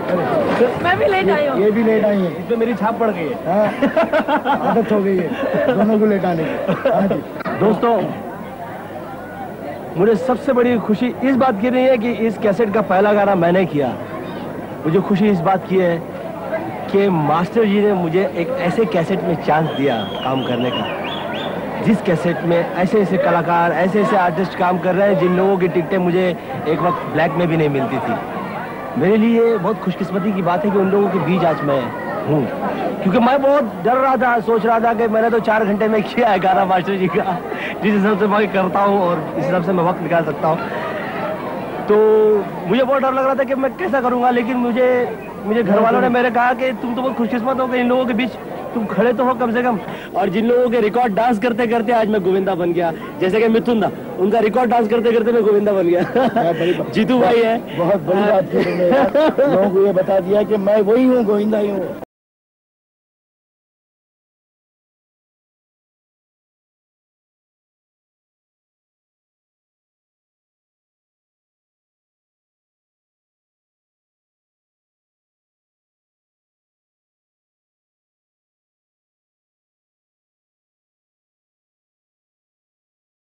मैं भी लेट आई हूँ। ये भी लेट आई है। इसमें मेरी छाप पड़ गई है। हाँ, आदत हो गई है दोनों को लेट आने की। हाँ जी दोस्तों, मुझे सबसे बड़ी खुशी इस बात की रही है कि इस कैसेट का पहला गाना मैंने किया। मुझे खुशी इस बात की है कि मास्टर जी ने मुझे एक ऐसे कैसेट में चांस दिया काम करने का, जिस कैसेट में ऐसे ऐसे कलाकार, ऐसे ऐसे आर्टिस्ट काम कर रहे हैं जिन लोगों की टिकटें मुझे एक वक्त ब्लैक में भी नहीं मिलती थी। मेरे लिए बहुत खुशकिस्मती की बात है कि उन लोगों के बीच आज मैं हूँ, क्योंकि मैं बहुत डर रहा था, सोच रहा था कि मैंने तो 4 घंटे में किया है गाना मास्टर जी का, जिस हिसाब से मैं करता हूँ और इस हिसाब से मैं वक्त निकाल सकता हूँ। तो मुझे बहुत डर लग रहा था कि मैं कैसा करूँगा, लेकिन मुझे घर वालों ने मेरे कहा कि तुम तो बहुत खुशकिस्मत हो कि इन लोगों के बीच तुम खड़े तो हो कम से कम। और जिन लोगों के रिकॉर्ड डांस करते करते आज मैं गोविंदा बन गया, जैसे कि मिथुन दा, उनका रिकॉर्ड डांस करते करते मैं गोविंदा बन गया। जीतू भाई है, बहुत बड़ी बात है, लोगों को ये बता दिया कि मैं वही हूँ, गोविंदा ही हूँ।